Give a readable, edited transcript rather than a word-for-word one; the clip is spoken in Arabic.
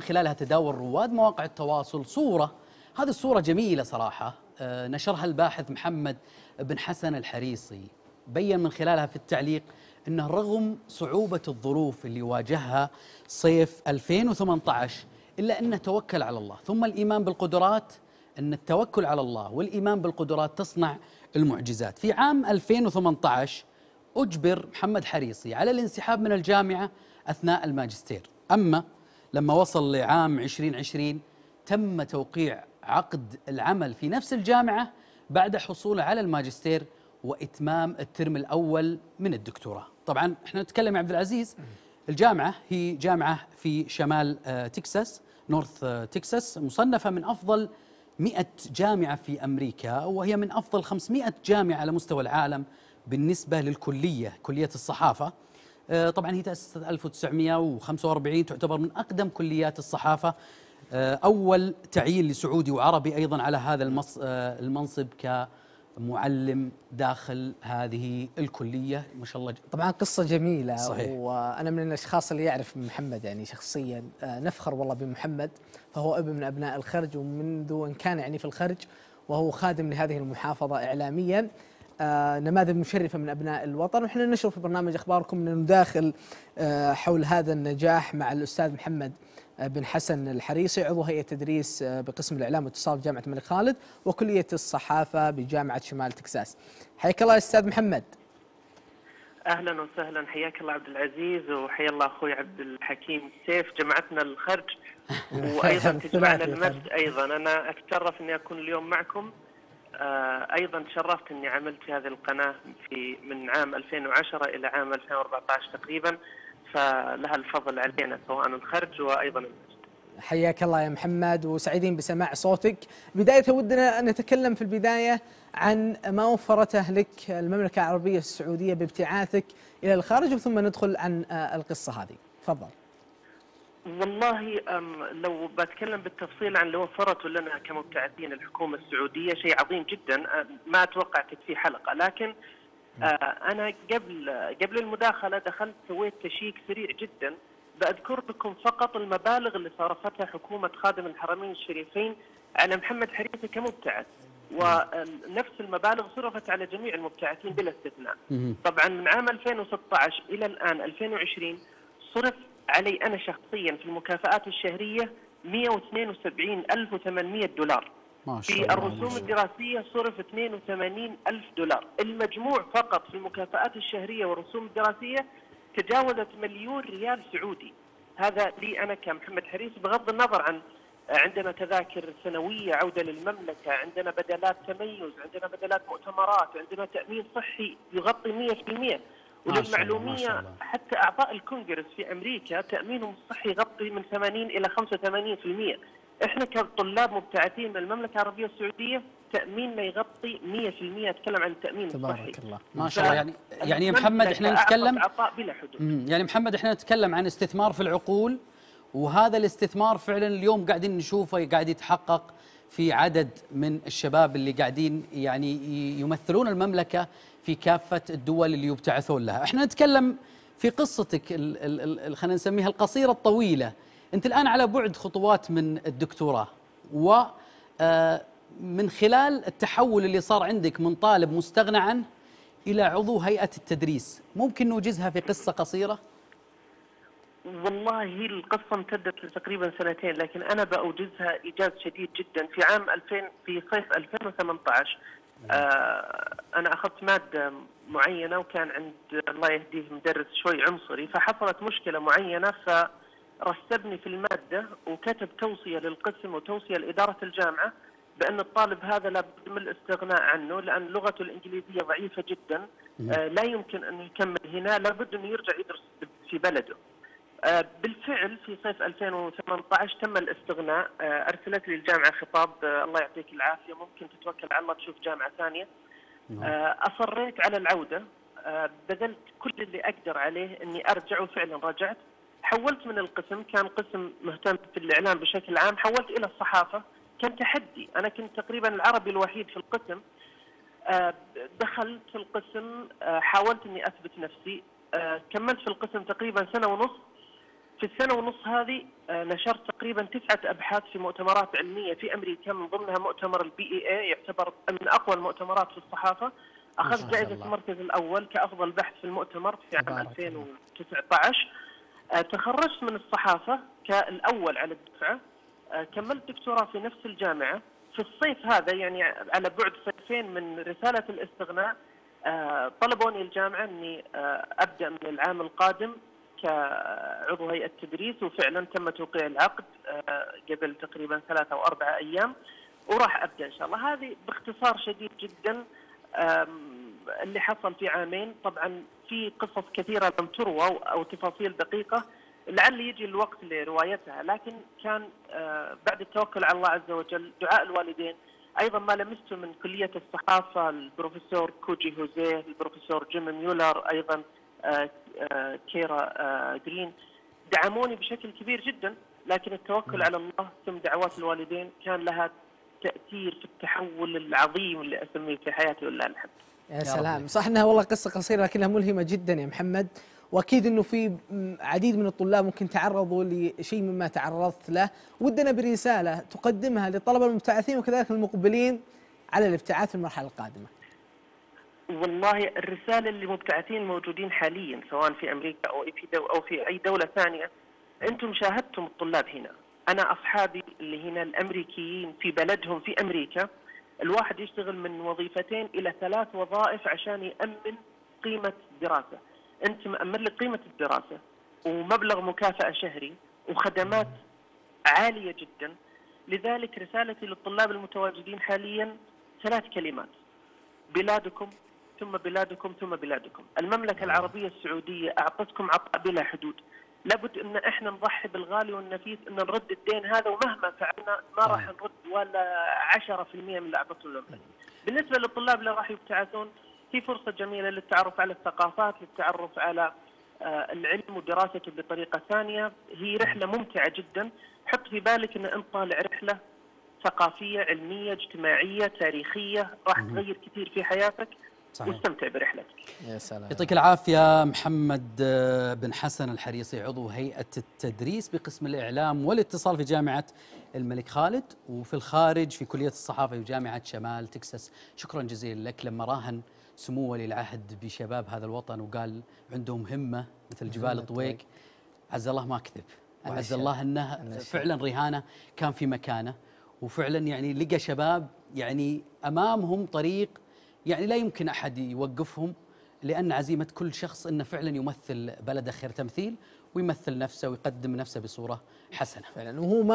خلالها تداول رواد مواقع التواصل صورة، هذه الصورة جميلة صراحة، نشرها الباحث محمد بن حسن الحريصي، بين من خلالها في التعليق أنه رغم صعوبة الظروف اللي واجهها صيف 2018 إلا أنه توكل على الله، ثم الإيمان بالقدرات، أن التوكل على الله والإيمان بالقدرات تصنع المعجزات. في عام 2018 أجبر محمد حريصي على الانسحاب من الجامعة أثناء الماجستير، أما لما وصل لعام 2020 تم توقيع عقد العمل في نفس الجامعة بعد حصوله على الماجستير وإتمام الترم الأول من الدكتوراه. طبعا احنا نتكلم يا عبد العزيز، الجامعة هي جامعة في شمال تكساس، نورث تكساس، مصنفة من أفضل 100 جامعة في أمريكا، وهي من أفضل 500 جامعة على مستوى العالم بالنسبة للكلية، كلية الصحافة. طبعا هي تأسست 1945، تعتبر من أقدم كليات الصحافة، أول تعيين لسعودي وعربي أيضا على هذا المنصب كمعلم داخل هذه الكلية، ما شاء الله. طبعا قصة جميلة. صحيح. وأنا من الأشخاص اللي يعرف محمد يعني شخصيا، نفخر والله بمحمد، فهو ابن من أبناء الخرج، ومنذ أن كان يعني في الخرج وهو خادم لهذه المحافظة إعلاميا، نماذج مشرفة من أبناء الوطن. ونحن نشر في برنامج أخباركم أن نداخل حول هذا النجاح مع الأستاذ محمد بن حسن الحريصي، عضو هيئة تدريس بقسم الإعلام والاتصال بجامعة الملك خالد وكلية الصحافة بجامعة شمال تكساس. حياك الله أستاذ محمد. اهلا وسهلا، حياك الله عبد العزيز، وحيا الله اخوي عبد الحكيم سيف. جمعتنا الخرج وايضا تجمعنا المسج. ايضا انا اتشرف اني اكون اليوم معكم. ايضا تشرفت اني عملت في هذه القناه من عام 2010 الى عام 2014 تقريبا، فلها الفضل علينا سواء الخرج وايضا المسجد. حياك الله يا محمد، وسعيدين بسماع صوتك. بداية ودنا أن نتكلم في البداية عن ما وفرته لك المملكة العربية السعودية بابتعاثك إلى الخارج، ثم ندخل عن القصة هذه. تفضل. والله لو بتكلم بالتفصيل عن اللي وفرته لنا كمبتعثين الحكومة السعودية شيء عظيم جدا، ما أتوقع تكفيه حلقة، لكن أنا قبل المداخلة دخلت سويت تشيك سريع جدا، بأذكر لكم فقط المبالغ اللي صرفتها حكومة خادم الحرمين الشريفين على محمد حريصي كمبتعث، ونفس المبالغ صرفت على جميع المبتعثين بلا استثناء. طبعا من عام 2016 إلى الآن 2020 صرف علي أنا شخصيا في المكافآت الشهرية 172,800 دولار. ما شاء الله. في الرسوم الدراسية صرف 82,000 دولار. المجموع فقط في المكافآت الشهرية والرسوم الدراسية تجاوزت مليون ريال سعودي. هذا لي أنا كمحمد حريصي، بغض النظر عن عندنا تذاكر سنوية عودة للمملكة، عندنا بدلات تميز، عندنا بدلات مؤتمرات، عندنا تأمين صحي يغطي 100%. وللمعلومية حتى أعضاء الكونغرس في أمريكا تأمينهم الصحي يغطي من 80 إلى 85%. إحنا كطلاب مبتعثين من المملكة العربية السعودية تأميننا يغطي 100%. أتكلم عن التأمين الصحي. تبارك الله. ما شاء الله. يعني محمد احنا نتكلم عطاء بلا حدود. يعني محمد احنا نتكلم عن استثمار في العقول، وهذا الاستثمار فعلا اليوم قاعدين نشوفه قاعد يتحقق في عدد من الشباب اللي قاعدين يعني يمثلون المملكة في كافة الدول اللي يبتعثون لها. احنا نتكلم في قصتك خلينا نسميها القصيرة الطويلة. انت الآن على بعد خطوات من الدكتوراه، ومن خلال التحول اللي صار عندك من طالب مستغنى عنه إلى عضو هيئة التدريس، ممكن نوجزها في قصة قصيرة؟ والله هي القصة امتدت تقريبا سنتين، لكن أنا بأوجزها إيجاز شديد جدا. في عام 2000 في صيف 2018 أنا أخذت مادة معينة، وكان عند الله يهديه مدرس شوي عنصري، فحصلت مشكلة معينة فرسبني في المادة وكتب توصية للقسم وتوصية لإدارة الجامعة بأن الطالب هذا لابد من الاستغناء عنه لأن لغته الإنجليزية ضعيفة جدا، لا يمكن أن يكمل هنا، لابد أن يرجع يدرس في بلده. بالفعل في صيف 2018 تم الاستغناء. أرسلت لي الجامعة خطاب الله يعطيك العافية ممكن تتوكل على الله تشوف جامعة ثانية. أصريت على العودة، بذلت كل اللي أقدر عليه أني أرجع، وفعلا رجعت. حولت من القسم، كان قسم مهتم في الإعلام بشكل عام، حولت إلى الصحافة. كان تحدي، أنا كنت تقريبا العربي الوحيد في القسم. دخلت في القسم، حاولت أني أثبت نفسي. كملت في القسم تقريبا سنة ونص. في في السنة ونص هذه نشرت تقريبا 9 أبحاث في مؤتمرات علمية في أمريكا، من ضمنها مؤتمر الBEA يعتبر من أقوى المؤتمرات في الصحافة. أخذت جائزة المركز الأول كأفضل بحث في المؤتمر في عام 2019. تخرجت من الصحافة كالأول على الدفعة. كملت دكتوراه في نفس الجامعة في الصيف هذا، يعني على بعد صيفين من رسالة الاستغناء. طلبوني الجامعة أني أبدأ من العام القادم كعضو هيئة تدريس، وفعلا تم توقيع العقد قبل تقريبا 3 أو 4 أيام، وراح أبدأ إن شاء الله. هذه باختصار شديد جدا اللي حصل في عامين. طبعا في قصص كثيرة لم تروى أو تفاصيل دقيقة لعل يجي الوقت لروايتها، لكن كان بعد التوكل على الله عز وجل، دعاء الوالدين، أيضا ما لمسته من كلية الصحافة، البروفيسور كوجي هوزيه، البروفيسور جيم ميولر، أيضا كيرا جرين، دعموني بشكل كبير جدا. لكن التوكل على الله ثم دعوات الوالدين كان لها تأثير في التحول العظيم اللي أسميه في حياتي ولله الحمد. يا سلام، صح انها والله قصة قصيرة لكنها ملهمة جدا يا محمد، واكيد انه في عديد من الطلاب ممكن تعرضوا لشيء مما تعرضت له. ودنا برسالة تقدمها للطلبة المبتعثين وكذلك المقبلين على الابتعاث في المرحلة القادمة. والله الرسالة اللي مبتعثين الموجودين حاليا سواء في أمريكا أو في أي دولة ثانية، أنتم شاهدتم الطلاب هنا. أنا أصحابي اللي هنا الأمريكيين في بلدهم في أمريكا، الواحد يشتغل من 2 إلى 3 وظائف عشان يأمن قيمة الدراسة. أنت مأمن لك قيمة الدراسة ومبلغ مكافأة شهري وخدمات عالية جدا. لذلك رسالتي للطلاب المتواجدين حاليا 3 كلمات: بلادكم ثم بلادكم ثم بلادكم. المملكة العربية السعودية أعطتكم عطاء بلا حدود، لابد أن احنا نضحي بالغالي والنفيس أن نرد الدين هذا، ومهما فعلنا ما راح نرد ولا 10% من اللي أعطته المملكة. بالنسبة للطلاب اللي راح يبتعثون، في فرصة جميلة للتعرف على الثقافات، للتعرف على العلم ودراسته بطريقة ثانية. هي رحلة ممتعة جدا. حط في بالك أن أنت طالع رحلة ثقافية علمية اجتماعية تاريخية راح تغير كثير في حياتك. صحيح. واستمتع برحلتك. يا سلام. يعطيك العافية محمد بن حسن الحريصي، عضو هيئة التدريس بقسم الإعلام والاتصال في جامعة الملك خالد، وفي الخارج في كلية الصحافة في جامعة شمال تكساس. شكرا جزيلا لك. لما راهن سمو ولي العهد بشباب هذا الوطن وقال عندهم همة مثل جبال طويق، عز الله ما كذب، وعز الله أنه فعلا رهانة كان في مكانه، وفعلا يعني لقى شباب يعني أمامهم طريق يعني لا يمكن أحد يوقفهم، لأن عزيمة كل شخص أنه فعلا يمثل بلده خير تمثيل ويمثل نفسه ويقدم نفسه بصورة حسنة. فعلا. وهو ما